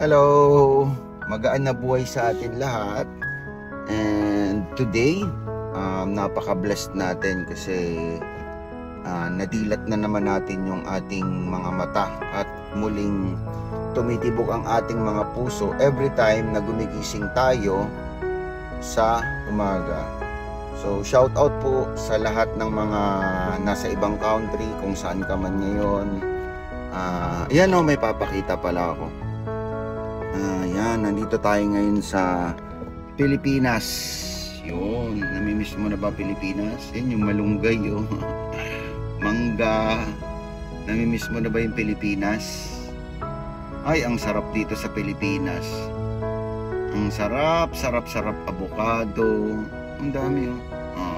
Hello! Magaan na buhay sa atin lahat. And today, napaka-blessed natin kasi nadilat na naman natin yung ating mga mata at muling tumitibok ang ating mga puso every time na gumigising tayo sa umaga. So shout out po sa lahat ng mga nasa ibang country kung saan ka man ngayon. Yan o, may papakita pala ako. Yan, nandito tayo ngayon sa Pilipinas. Yun, namimiss mo na ba Pilipinas? Yan yung malunggay oh. Mangga. Namimiss mo na ba yung Pilipinas? Ay, ang sarap dito sa Pilipinas. Ang sarap, sarap, sarap avocado. Ang dami oh.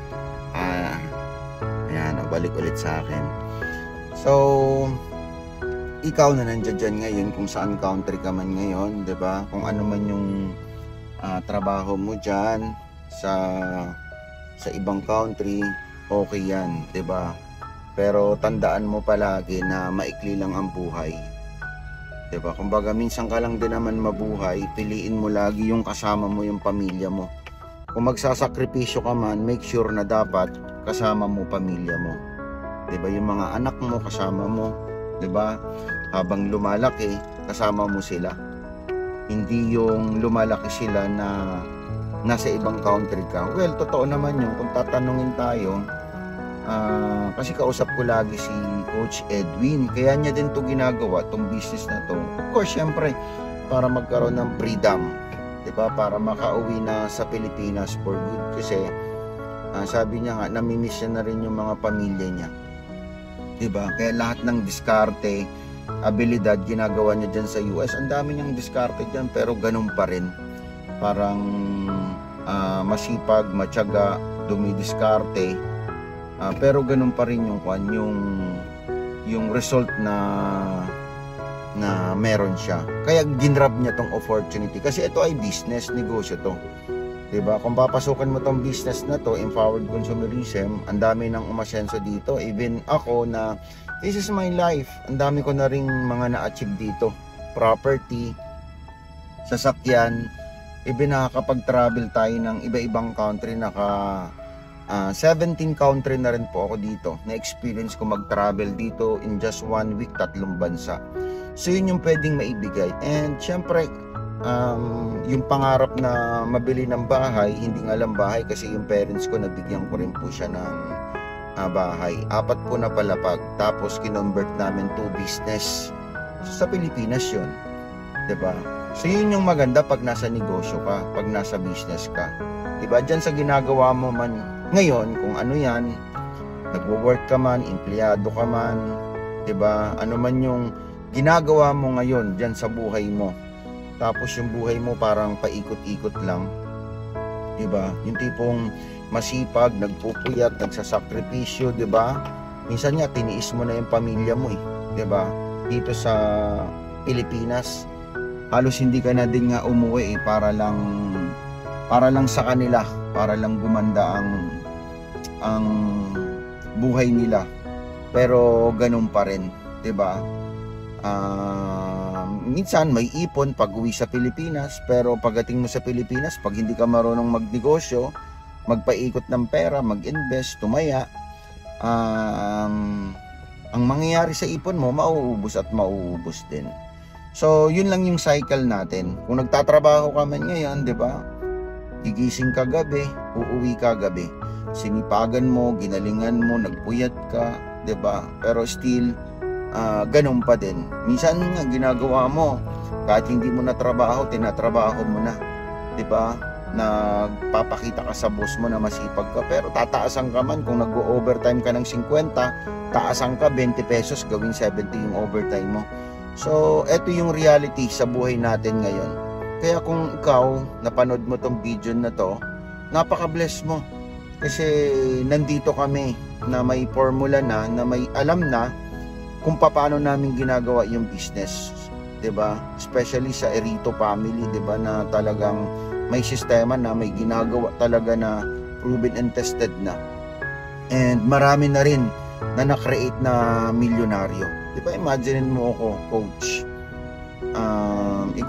Ayan, balik ulit sa akin. So, ikaw na nandiyan dyan ngayon kung saan country ka man ngayon, 'di ba? Kung ano man yung trabaho mo dyan sa ibang country, okay yan, 'di ba? Pero tandaan mo palagi na maikli lang ang buhay. 'Di ba? Kumbaga minsan ka lang din naman mabuhay, piliin mo lagi yung kasama mo, yung pamilya mo. Kung magsasakripisyo ka man, make sure na dapat kasama mo pamilya mo. 'Di ba? Yung mga anak mo kasama mo, 'di ba? Habang lumalaki, kasama mo sila. Hindi yung lumalaki sila na nasa ibang country ka. Well, totoo naman yun. Kung tatanungin tayo, kasi kausap ko lagi si Coach Edwin. Kaya niya din to ginagawa, tong business na to. Of course, syempre, para magkaroon ng freedom. 'Di ba? Para makauwi na sa Pilipinas for good. Kasi, sabi niya nga, namimiss niya na rin yung mga pamilya niya. 'Di ba? Kaya lahat ng diskarte, abilidad ginagawa niya dyan sa US. Ang dami niyang diskarte dyan, pero ganun pa rin. Parang masipag, matyaga, dumidiskarte, pero ganun pa rin yung result na meron siya. Kaya ginrab niya tong opportunity kasi ito ay business, negosyo to. 'Di ba? Kung papasukan mo tong business na to, empowered consumerism, ang dami nang umasenso dito. Even ako na this is my life, ang dami ko na ring mga na-achieve dito. Property, sasakyan, even nakakapag-travel tayo ng iba-ibang country. 17 country na rin po ako dito. Na-experience ko mag-travel dito in just 1 week, 3 bansa. So yun yung pwedeng maibigay. And syempre, yung pangarap na mabili ng bahay, hindi nga lang bahay kasi yung parents ko, nabigyan ko rin po siya ng bahay. 4 po na palapag. Tapos kinonvert namin to business. So, sa Pilipinas yun, 'di ba? So yun yung maganda pag nasa negosyo ka, pag nasa business ka. 'Di ba? Diyan sa ginagawa mo man ngayon, kung ano yan, nagwo-work ka man, empleyado ka man, 'di ba? Ano man yung ginagawa mo ngayon diyan sa buhay mo. Tapos yung buhay mo parang paikot-ikot lang. 'Di ba? Yung tipong masipag, nagpupuyat, nagsasakripisyo, 'di ba? Minsan nga tiniis mo na yung pamilya mo 'di ba? Dito sa Pilipinas, halos hindi ka na din nga umuwi para lang sa kanila, para lang gumanda ang buhay nila. Pero ganun pa rin, 'di ba? Minsan may ipon pag uwi sa Pilipinas, pero pagdating mo sa Pilipinas, pag hindi ka marunong magnegosyo, magpaikot ng pera, mag-invest, tumaya, ang mangyayari sa ipon mo, mauubos at mauubos din. So yun lang yung cycle natin. Kung nagtatrabaho ka man ngayon, 'di ba? Gigising ka gabi, uuwi ka gabi. Sinipagan mo, ginalingan mo, nagpuyat ka, 'di ba? Pero still ganun pa din. Minsan nga ginagawa mo, kahit hindi mo na trabaho, tinatrabaho mo na, 'di ba? Nagpapakita ka sa boss mo na masipag ka, pero tataasan ka man. Kung nag-overtime ka ng 50, taasan ka 20 pesos, gawin 70 yung overtime mo. So eto yung reality sa buhay natin ngayon. Kaya kung ikaw napanood mo tong video na to, napaka-bless mo kasi nandito kami na may formula na may alam na kung paano namin ginagawa yung business, 'di ba? Especially sa Erito family, 'di ba, na talagang may sistema na, may ginagawa talaga na proven and tested na. And marami na rin na na-create na milyonaryo. Di ba, imagine mo ako, coach.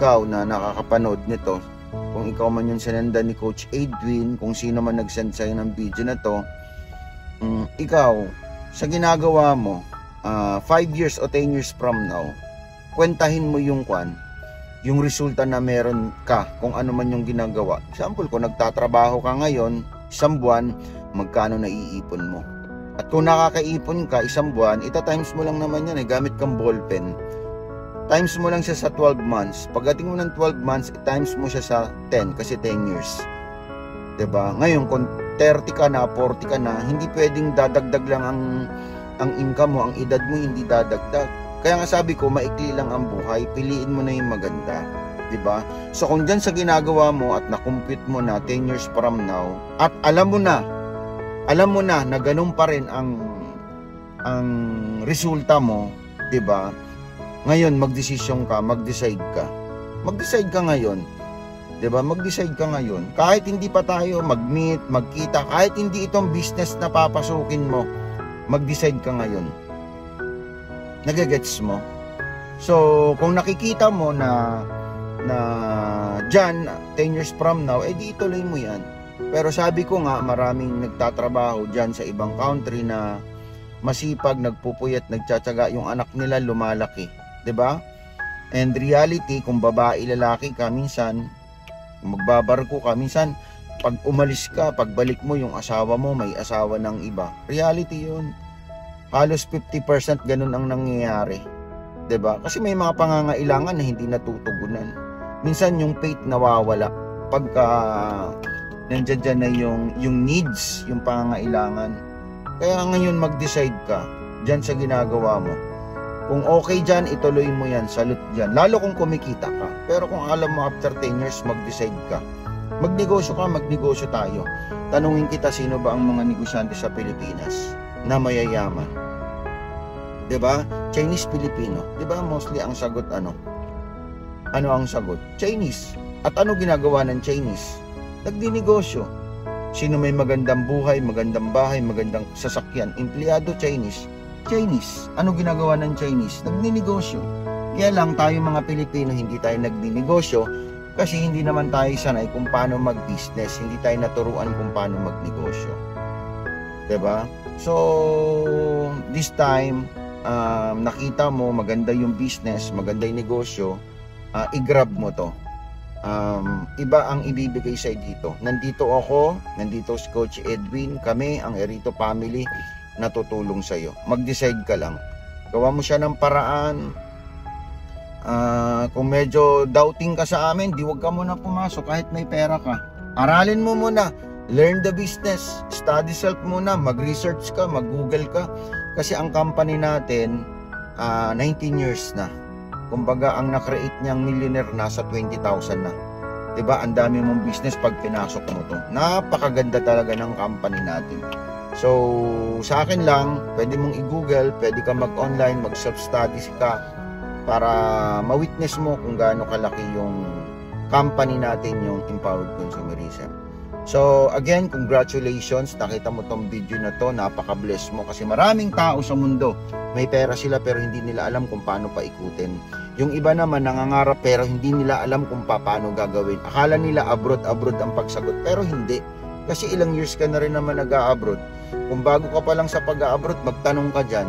ikaw na nakakapanood nito, kung ikaw man yung sinenda ni Coach Edwin, kung sino man nag-send sa'yo ng video na to, ikaw, sa ginagawa mo, 5 years o 10 years from now, kwentahin mo yung resulta na meron ka, kung ano man yung ginagawa. Example, kung nagtatrabaho ka ngayon, isang buwan, magkano naiipon mo? At kung nakakaipon ka isang buwan, ita-times mo lang naman yan, gamit kang ballpen. Times mo lang siya sa 12 months. Pagdating mo ng 12 months, times mo siya sa 10 kasi 10 years. 'Di ba? Ngayon, kung 30 ka na, 40 ka na, hindi pwedeng dadagdag lang ang income mo, ang edad mo hindi dadagdag. Kaya nga sabi ko, maikli lang ang buhay, piliin mo na yung maganda. 'Di ba? So kung diyan sa ginagawa mo at na-compute mo na 10 years from now, at alam mo na ganun pa rin ang resulta mo, 'di ba? Ngayon mag-decide ka ngayon, 'di ba? Mag-decide ka ngayon. Kahit hindi pa tayo mag-meet, magkita, kahit hindi itong business na papasukin mo, mag-decide ka ngayon. Nagegets mo? So, kung nakikita mo na dyan, 10 years from now, di ituloy mo yan. Pero sabi ko nga, maraming nagtatrabaho dyan sa ibang country na masipag, nagpupuyat, nagtsatsaga, yung anak nila lumalaki. 'Di ba? And reality, kung babae, lalaki ka, minsan, kung magbabarko ka, minsan, pag umalis ka, pagbalik mo, yung asawa mo, may asawa ng iba. Reality yun. Halos 50% ganun ang nangyayari. 'Di ba? Kasi may mga pangangailangan na hindi natutugunan. Minsan yung faith nawawala pagka nandiyan na yung needs, yung pangangailangan. Kaya ngayon mag-decide ka diyan sa ginagawa mo. Kung okay dyan, ituloy mo yan, salute dyan. Lalo kung kumikita ka. Pero kung alam mo after 10 years, mag-decide ka. Magnegosyo ka, magnegosyo tayo. Tanungin kita, sino ba ang mga negosyante sa Pilipinas na mayayaman? 'Di ba? Chinese, Filipino. 'Di ba? Mostly ang sagot ano? Ano ang sagot? Chinese. At ano ginagawa ng Chinese? Nagdinegosyo. Sino may magandang buhay, magandang bahay, magandang sasakyan? Empleyado, Chinese. Ano ginagawa ng Chinese? Nagninegosyo. Kaya lang tayo mga Pilipino hindi tayo nagninegosyo kasi hindi naman tayo sanay kung paano mag-business, hindi tayo naturuan kung paano magnegosyo. 'Di ba? So, this time nakita mo maganda yung business, maganda yung negosyo, i-grab mo 'to. Iba ang ibibigay sa dito. Nandito ako, nandito si Coach Edwin, kami ang Erito family natutulong sa iyo. Mag-decide ka lang. Gawa mo siya ng paraan. Kung medyo doubting ka sa amin, di wag ka muna pumasok kahit may pera ka. Aralin mo muna. Learn the business. Study self muna. Mag-research ka, mag-google ka. Kasi ang company natin, 19 years na. Kumbaga, ang na-create niyang millionaire nasa 20,000 na. Diba? Ang dami mong business pag pinasok mo to. Napakaganda talaga ng company natin. So, sa akin lang, pwede mong i-google, pwede ka mag-online, mag-self-study ka para ma-witness mo kung gaano kalaki yung company natin, yung Empowered Consumerism. So, again, congratulations. Nakita mo tong video na to, napaka-bless mo kasi maraming tao sa mundo, may pera sila pero hindi nila alam kung paano paikutin. Yung iba naman nangangarap pero hindi nila alam kung paano gagawin. Akala nila abroad ang pagsagot pero hindi. Kasi ilang years ka na rin naman nag-a-abroad. Kung bago ka pa lang sa pag-a-abroad, magtanong ka dyan.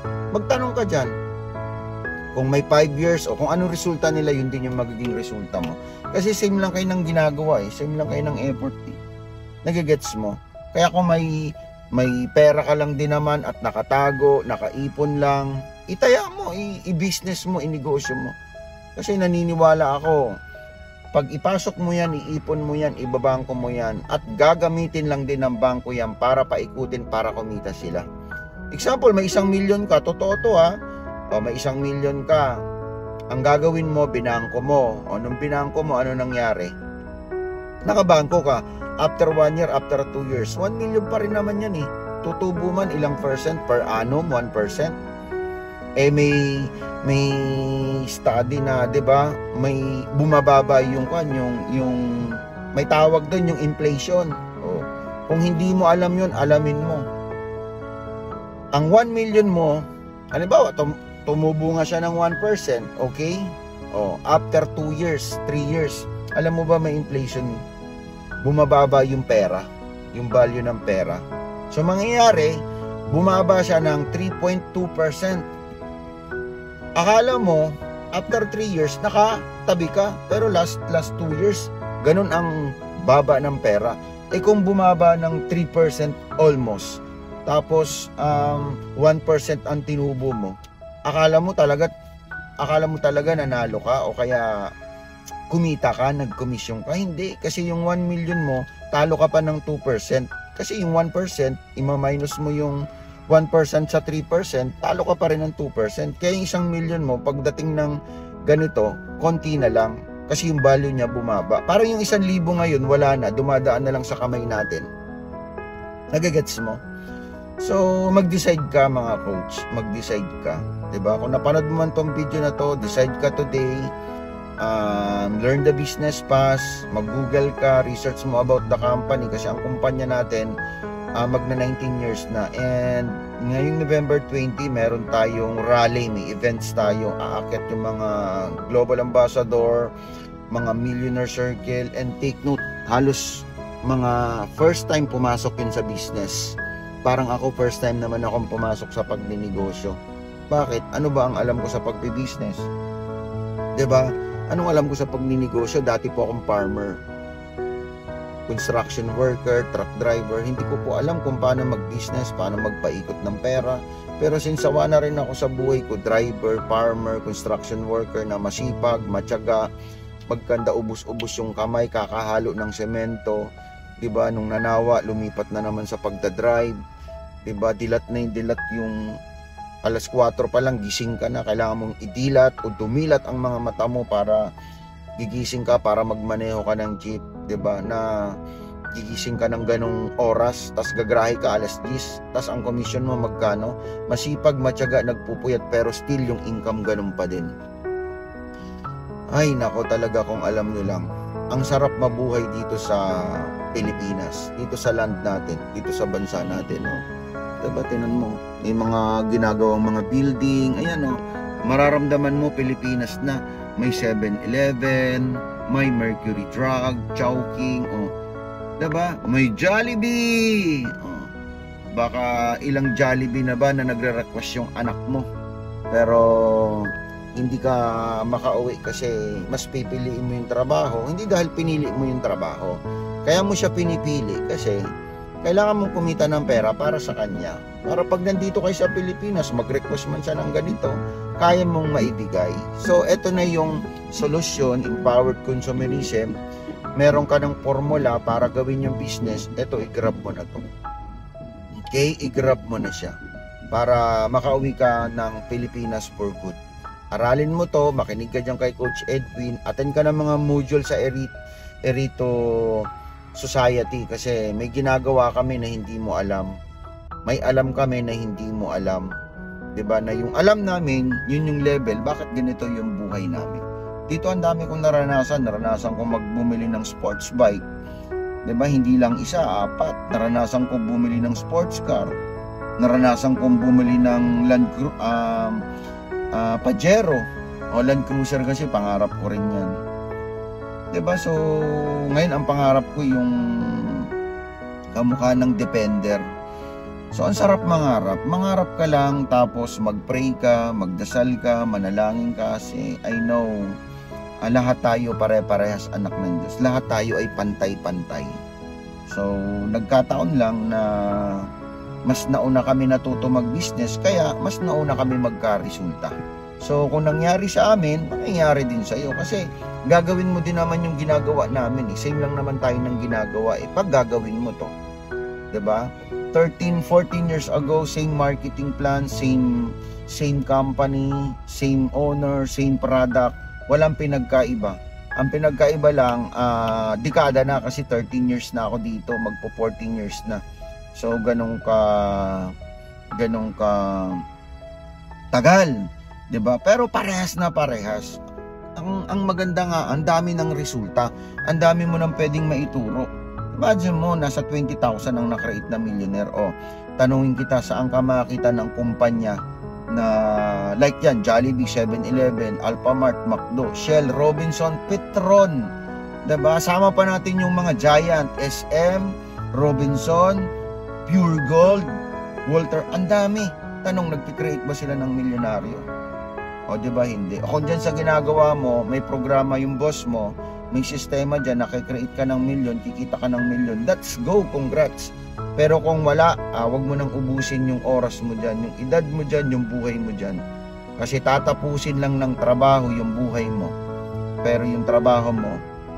Kung may 5 years o kung anong resulta nila, yun din yung magiging resulta mo. Kasi same lang kayo ng ginagawa same lang kayo ng effort Nagigets mo? Kaya kung may pera ka lang din naman at nakatago, nakaipon lang, itaya mo, i-business mo, i-negosyo mo. Kasi naniniwala ako, pag ipasok mo yan, iipon mo yan, ibabangko mo yan, at gagamitin lang din ng bangko yan para paikutin, para kumita sila. Example, may 1 milyon ka, totoo to ha, o may 1 milyon ka, ang gagawin mo, binangko mo, o nung binangko mo, ano nangyari? Nakabangko ka, after 1 year, after 2 years, 1 million pa rin naman yan tutubo man ilang percent per annum, 1%. May study na, 'di ba? May bumababa yung may tawag doon yung inflation. Kung hindi mo alam 'yun, alamin mo. Ang 1 million mo, halimbawa tumubo nga siya ng 1%, okay? Oh, after 2 years, 3 years, alam mo ba may inflation? Bumababa yung pera, yung value ng pera. So mangyayari, bumaba siya ng 3.2%. Akala mo, after 3 years, nakatabi ka. Pero last 2 years, ganun ang baba ng pera. Eh kung bumaba ng 3% almost, tapos 1% ang tinubo mo, akala mo talaga nanalo ka o kaya kumita ka, nagkomisyon ka. Hindi, kasi yung 1 million mo, talo ka pa ng 2%. Kasi yung 1%, ima-minus mo yung 1% sa 3%, talo ka pa rin ng 2%. Kaya yung 1 million mo, pagdating ng ganito, konti na lang. Kasi yung value niya bumaba. Parang yung 1,000 ngayon, wala na, dumadaan na lang sa kamay natin. Nagagets mo? So, mag-decide ka mga coach. Mag-decide ka. Diba? Kung napanood mo man tong video na to, decide ka today. Learn the business pass. Mag-google ka. Research mo about the company. Kasi ang kumpanya natin, magna 19 years na. And ngayong November 20, meron tayong rally. May events tayo. Aakyat yung mga global ambassador, mga millionaire circle. And take note, halos mga first time pumasok yun sa business. Parang ako, first time naman akong pumasok sa pagninegosyo. Bakit? Ano ba ang alam ko sa pagbibusiness? Diba? Anong alam ko sa pagninegosyo? Dati po akong farmer, construction worker, truck driver. Hindi ko po alam kung paano mag-business, paano magpaikot ng pera. Pero sinsawa na rin ako sa buhay ko, driver, farmer, construction worker na masipag, matyaga, magkanda ubos-ubos yung kamay, kakahalo ng semento. Diba? Nung nanawa, lumipat na naman sa pagdadrive. Diba? Dilat na yung dilat yung alas 4 pa lang, gising ka na. Kailangan mong idilat o dumilat ang mga mata mo para gigising ka, para magmaneho ka ng jeep. Diba? Na gigising ka ng ganong oras, tas gagrahe ka alas 10, tas ang commission mo magkano? Masipag, matyaga, nagpupuyat, pero still yung income ganun pa din. Ay nako, talaga kung alam nyo lang, ang sarap mabuhay dito sa Pilipinas, dito sa land natin, dito sa bansa natin, no? Diba, tinan mo, may mga ginagawang mga building, ayan, no? Mararamdaman mo Pilipinas na. May 7-Eleven, may Mercury Drug, Chowking, oh. Diba? May Jollibee, oh. Baka ilang Jollibee na ba na nagre-request yung anak mo, pero hindi ka makauwi kasi mas pipiliin mo yung trabaho. Hindi dahil pinili mo yung trabaho, kaya mo siya pinipili kasi kailangan mong kumita ng pera para sa kanya. Para pag nandito kayo sa Pilipinas, mag-request man siya ng ganito, kaya mong maibigay. So, eto na yung solusyon, empowered consumerism. Meron ka ng formula para gawin yung business. Eto, i-grab mo na to. Okay? I-grab mo na siya para makauwi ka ng Pilipinas for good. Aralin mo to, makinig ka dyan kay Coach Edwin, attend ka ng mga module sa Erito Society kasi may ginagawa kami na hindi mo alam. May alam kami na hindi mo alam. 'Di ba? Na yung alam namin, yun yung level, bakit ganito yung buhay namin. Dito ang dami kong naranasan kong magbumili ng sports bike. 'Di ba? Hindi lang isa, 4. Naranasan kong bumili ng sports car. Naranasan kong bumili ng Pajero o Land Cruiser kasi pangarap ko rin 'yan. 'Di ba? So, ngayon ang pangarap ko yung kamukha ng Defender. So, ang sarap mangarap. Mangarap ka lang, tapos mag-pray ka, magdasal ka, manalangin ka. Kasi I know, lahat tayo pare-parehas anak ng Diyos. Lahat tayo ay pantay-pantay. So, nagkataon lang na mas nauna kami natuto mag-business, kaya mas nauna kami magka-resulta. So, kung nangyari sa amin, mangyayari din sa iyo. Kasi, gagawin mo din naman yung ginagawa namin. Same lang naman tayo ng ginagawa. Pag gagawin mo to. 'Di ba? 13, 14 years ago, same marketing plan, same company, same owner, same product. Walang pinagkaiba. Ang pinagkaiba lang, dekada na kasi 13 years na ako dito, magpo 14 years na. So, ganun ka tagal, 'di ba? Pero parehas na parehas. Ang maganda nga, ang dami ng resulta. Ang dami mo nang pwedeng maituro. Imagine mo, nasa 20,000 ang na-create na millionaire. O, tanungin kita, saan ka makakita ng kumpanya na like yan, Jollibee, 7-Eleven, Alphamart, McDo, Shell, Robinson, Petron, diba? Sama pa natin yung mga giant, SM, Robinson, Pure Gold, Walter, ang dami. Tanong, nagpi-create ba sila ng milyonaryo? O diba hindi? O kung dyan sa ginagawa mo, may programa yung boss mo, may sistema dyan, nakikreate ka ng milyon, kikita ka ng milyon, let's go, congrats. Pero kung wala, wag mo nang ubusin yung oras mo dyan, yung edad mo dyan, yung buhay mo dyan. Kasi tatapusin lang ng trabaho yung buhay mo. Pero yung trabaho mo,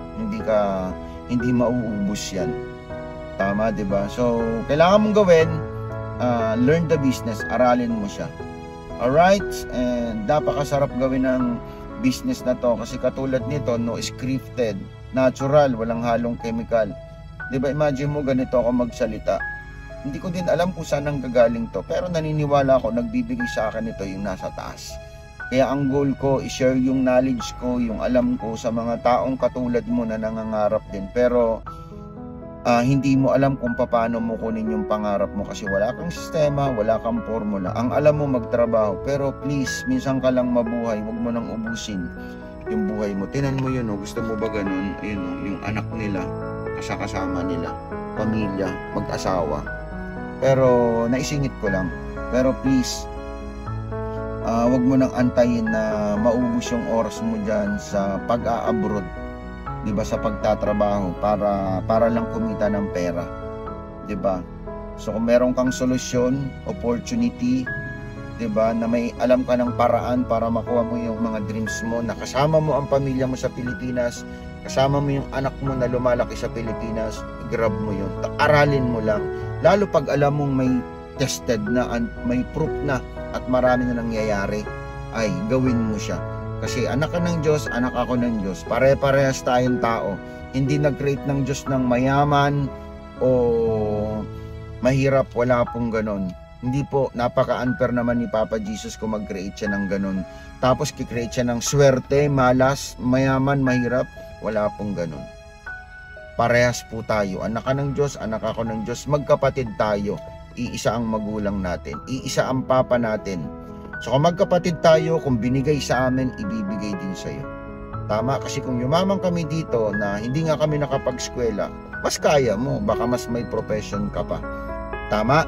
hindi mauubos yan. Tama, diba? So, kailangan mong gawin, learn the business, aralin mo siya. Alright? And napakasarap gawin ng business na to kasi katulad nito, no scripted, natural, walang halong chemical. Diba, imagine mo ganito ako magsalita. Hindi ko din alam kung saan ang gagaling to, pero naniniwala ako nagbibigay sa akin ito yung nasa taas. Kaya ang goal ko, i-share yung knowledge ko, yung alam ko sa mga taong katulad mo na nangangarap din. Pero hindi mo alam kung paano mo kunin yung pangarap mo kasi wala kang sistema, wala kang formula. Ang alam mo magtrabaho, pero please, minsan ka lang mabuhay, huwag mo nang ubusin yung buhay mo. Tinan mo yun, gusto mo ba ganun? Ayun, yung anak nila, kasama nila, pamilya, mag-asawa. Pero naisingit ko lang. Pero please, wag mo nang antayin na maubos yung oras mo dyan sa pag-a-abroad, diba, sa pagtatrabaho para lang kumita ng pera, diba? So kung meron kang solusyon, opportunity, diba, na may alam ka ng paraan para makuha mo yung mga dreams mo, na kasama mo ang pamilya mo sa Pilipinas, kasama mo yung anak mo na lumalaki sa Pilipinas, grab mo yun, aralin mo lang. Lalo pag alam mong may tested na, may proof na at marami na nangyayari, ay gawin mo siya. Kasi anak ka ng Diyos, anak ako ng Diyos, pare-parehas tayong tao. Hindi nag-create ng Diyos ng mayaman o mahirap, wala pong ganon. Hindi po, napaka-unfair naman ni Papa Jesus kung mag-create siya ng ganon. Tapos kikreate siya ng swerte, malas, mayaman, mahirap, wala pong ganon. Parehas po tayo, anak ka ng Diyos, anak ako ng Diyos, magkapatid tayo. Iisa ang magulang natin, iisa ang papa natin. So kung magkapatid tayo, kung binigay sa amin, ibibigay din sa iyo. Tama, kasi kung yumaman kami dito na hindi nga kami nakapag-eskwela, mas kaya mo, baka mas may profession ka pa. Tama?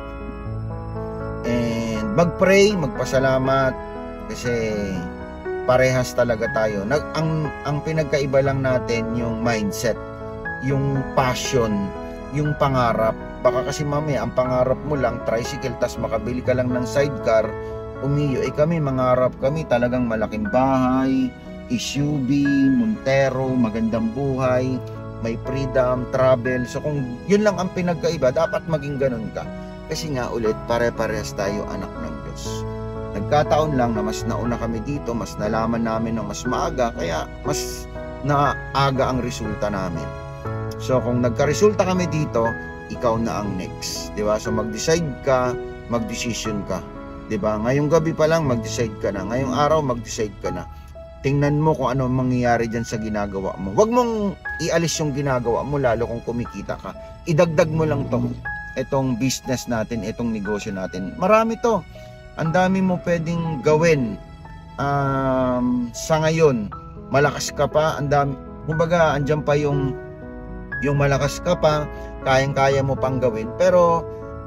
And mag-pray, magpasalamat, kasi parehas talaga tayo. Ang pinagkaiba lang natin yung mindset, yung passion, yung pangarap. Baka kasi mamaya ang pangarap mo lang tricycle, tas makabili ka lang ng sidecar, umiyo. Kami, mangarap kami talagang malaking bahay, SUV, Montero, magandang buhay, may freedom, travel. So kung yun lang ang pinagkaiba, dapat maging ganun ka. Kasi nga ulit, pare-parehas tayo anak ng Diyos. Nagkataon lang na mas nauna kami dito, mas nalaman namin ng mas maaga, kaya mas naaga ang resulta namin. So kung nagka-resulta kami dito, ikaw na ang next, di ba? So mag-decide ka, mag-decision ka, di ba? Ngayong gabi pa lang mag-decide ka na, ngayong araw mag-decide ka na. Tingnan mo kung ano mangyayari dyan sa ginagawa mo. Huwag mong ialis yung ginagawa mo, lalo kung kumikita ka. Idagdag mo lang to, itong business natin, itong negosyo natin. Marami to, ang dami mo pwedeng gawin. Sa ngayon, malakas ka pa, ang dami, kumbaga andyan pa yung malakas ka pa, kayang-kaya mo pang gawin. Pero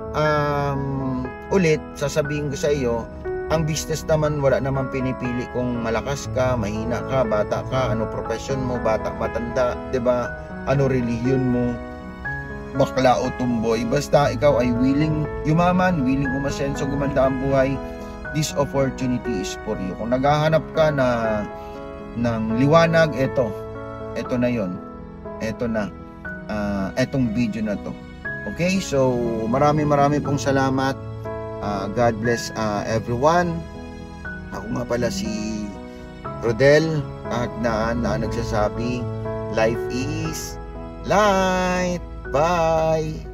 ulit, sasabihin ko sa iyo, ang business naman wala naman pinipili kung malakas ka, mahina ka, bata ka, ano profession mo, bata, matanda, 'di ba? Ano relihiyon mo, bakla o tumboy, basta ikaw ay willing yumaman, willing umasenso, gumanda ang buhay, this opportunity is for you. Kung naghahanap ka ng liwanag, eto na yon, eto na, etong video na to. Okay, so marami pong salamat. God bless everyone. Ako nga pala si Rodel Kahagnaan na nagsasabi, life is light. Bye!